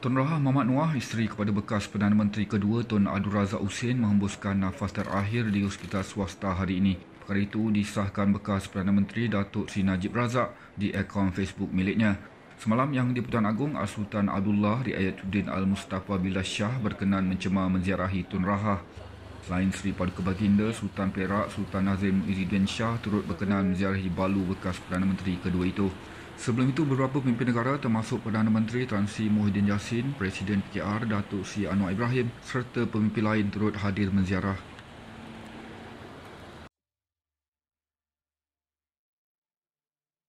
Tun Rahah Muhammad Noah, isteri kepada bekas Perdana Menteri kedua Tun Abdul Razak Husin menghembuskan nafas terakhir di hospital swasta hari ini. Perkara itu disahkan bekas Perdana Menteri Datuk Seri Najib Razak di akaun Facebook miliknya. Semalam, Yang di-Pertuan Agong Sultan Abdullah Riayatuddin Al-Mustafa Billah Shah berkenan mencemar menziarahi Tun Rahah. Selain Seri Paduka Baginda, Sultan Perak Sultan Nazim Izzuddin Shah turut berkenan menziarahi balu bekas Perdana Menteri kedua itu. Sebelum itu, beberapa pemimpin negara termasuk Perdana Menteri Tan Sri Muhyiddin Yassin, Presiden PKR Datuk Seri Anwar Ibrahim serta pemimpin lain turut hadir menziarah.